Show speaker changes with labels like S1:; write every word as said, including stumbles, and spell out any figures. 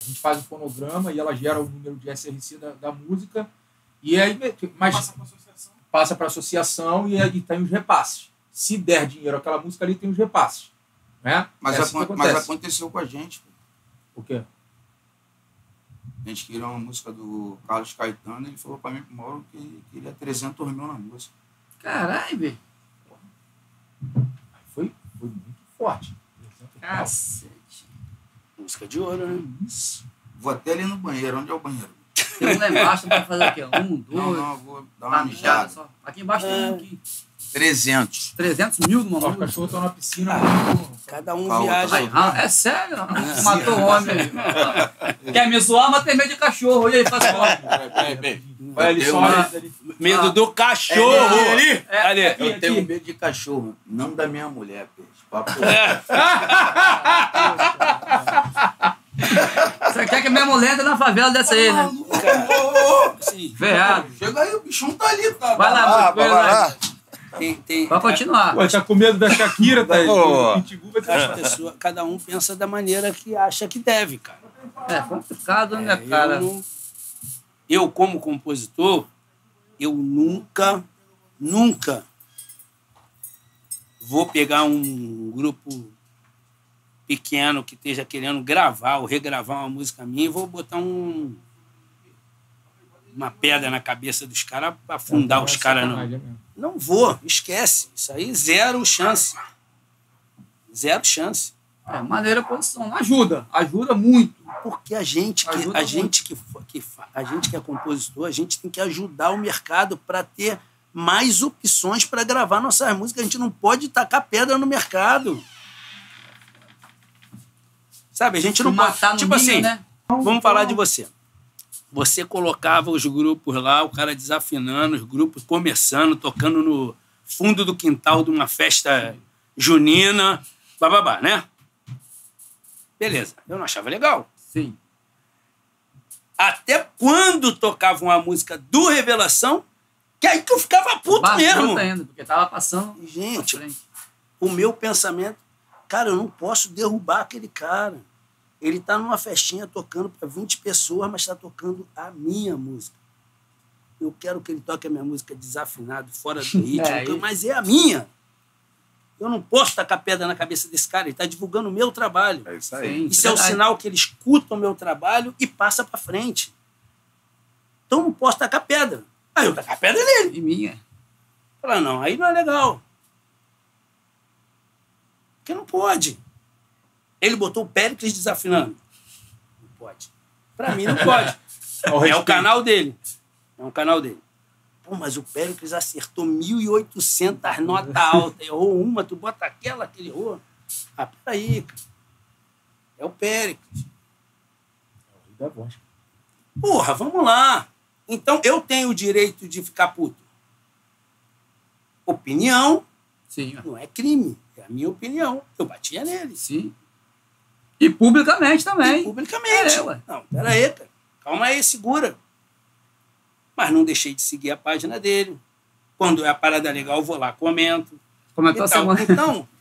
S1: A gente faz o fonograma e ela gera o número de S R C da, da música. E aí, mas
S2: passa para a associação.
S1: Passa para a associação e aí tem os repasses. Se der dinheiro aquela música ali, tem os repasses. Né?
S3: Mas,
S1: é assim
S3: aco mas aconteceu com a gente.
S1: O quê?
S3: A gente queria uma música do Carlos Caetano e ele falou para mim, pro Mauro, que queria trezentos mil na música.
S4: Caralho, velho.
S1: Foi, foi muito forte.
S4: Cacete. Música de ouro, né?
S1: Isso.
S3: Vou até ali no banheiro. Onde é o banheiro?
S4: Tem um lá embaixo pra fazer o quê? Um, dois...
S3: Não, não, eu vou dar uma
S4: Ah,
S3: mijada.
S4: só. Aqui embaixo tem um aqui.
S3: trezentos.
S4: trezentos mil numa
S1: Os
S4: música.
S1: cachorros estão na piscina.
S5: Cada um
S3: Calma,
S5: viaja.
S4: Aí, ah, é sério? Matou o homem. Quer me zoar, mas tem medo de cachorro. E aí, faz fora.
S3: Peraí, peraí.
S1: Olha ali, só
S3: uma-
S1: ali.
S5: Medo
S4: Ah.
S5: do cachorro.
S3: É,
S5: ali.
S4: É,
S5: ali.
S4: aqui,
S3: Eu tenho
S4: aqui.
S3: medo de cachorro, não da minha mulher, peixe. Papo.
S4: Você quer que a minha mulher entre na favela dessa aí, né?
S5: Assim,
S4: Veado.
S3: Chega aí, o bichão tá ali, tá?
S4: Vai lá,
S3: vai
S4: vai
S3: lá.
S4: lá.
S5: tem, tem,
S4: Vai continuar.
S1: Pô, tá com medo da Shakira, tá aí.
S3: Ô.
S1: O Pitbull vai ter
S5: as pessoas, cada um pensa da maneira que acha que deve, cara.
S4: É complicado, né,
S5: É,
S4: cara?
S5: Eu, não- eu, como compositor, eu nunca, nunca vou pegar um grupo pequeno que esteja querendo gravar ou regravar uma música minha e vou botar um, uma pedra na cabeça dos caras para afundar os caras, não. Não vou, esquece. Isso aí, zero chance. Zero chance.
S4: É, maneira posição. Ajuda. Ajuda muito.
S5: Porque a gente que,
S4: Ajuda
S5: a
S4: muito.
S5: gente que, fa- que fa- a gente que é compositor, a gente tem que ajudar o mercado para ter mais opções para gravar nossas músicas. A gente não pode tacar pedra no mercado. Sabe, a gente não pode...
S4: Matar no
S5: Tipo
S4: ninho,
S5: assim,
S4: né?
S5: vamos falar de você. Você colocava os grupos lá, o cara desafinando, os grupos começando, tocando no fundo do quintal de uma festa junina, bababá, né? Beleza, eu não achava legal.
S4: Sim.
S5: Até quando tocava uma música do Revelação, que aí que eu ficava puto
S4: Bastante
S5: mesmo.
S4: ainda, porque tava passando.
S5: Gente,
S4: pra frente.
S5: o meu pensamento, cara, eu não posso derrubar aquele cara. Ele tá numa festinha tocando para vinte pessoas, mas está tocando a minha música. Eu quero que ele toque a minha música desafinado, fora do ritmo,
S4: É,
S5: então,
S4: e-
S5: mas é a minha. Eu não posso tacar pedra na cabeça desse cara, ele está divulgando o meu trabalho.
S3: É isso
S4: Sim,
S5: Isso é o
S4: verdade.
S5: sinal que ele escuta o meu trabalho e passa para frente. Então eu não posso tacar pedra. Aí eu tacar pedra nele.
S4: E minha.
S5: Falar, não, aí não é legal. Porque não pode. Ele botou o Péricles desafinando. Não pode. Pra mim não pode. É o canal dele. É um canal dele. Pô, mas o Péricles acertou mil e oitocentas notas altas. Errou uma, tu bota aquela que ele errou. Ah, peraí, cara. É o Péricles.
S1: Da voz.
S5: Porra, vamos lá. Então eu tenho o direito de ficar puto. Opinião
S4: Sim, ó.
S5: não é crime. É a minha opinião. Eu batia nele.
S4: Sim. E publicamente também.
S5: E publicamente.
S4: É, ué.
S5: Não, pera aí, cara. Calma aí, segura. Mas não deixei de seguir a página dele. Quando é a parada legal, eu vou lá, comento.
S4: Comentou
S5: e
S4: a
S5: tal.
S4: semana.
S5: Então,